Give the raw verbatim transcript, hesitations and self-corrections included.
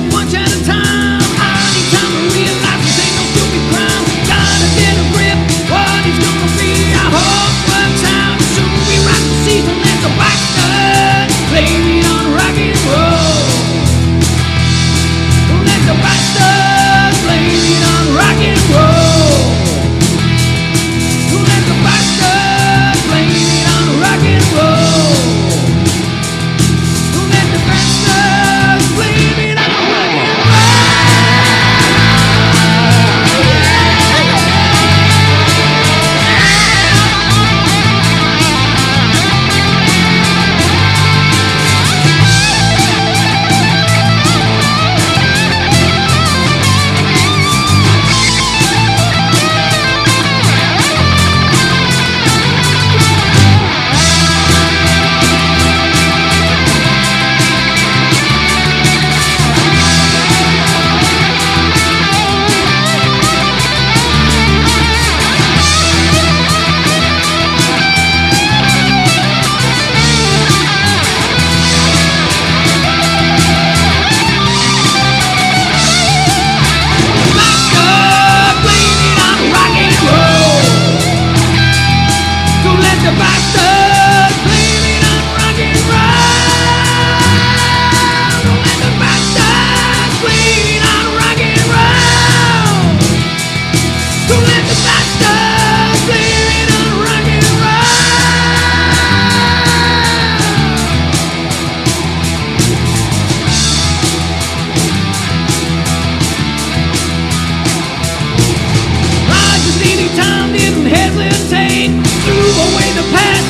music one at a time. I need time to realize this ain't no stupid crime. Gotta get a grip, what he's gonna be. I hope works out. Soon we rock the season, let the bastards blame it on rock and roll. Let the bastards blame it on rock and roll. Let the bastards blame it on rock and roll. Let the bastards blame it on rock and roll. The bastards blame it on rock and roll. Let the bastards blame it on rock and roll. Let the bastards blame it on rock and roll. Rogers anytime didn't hesitate. Threw away the past.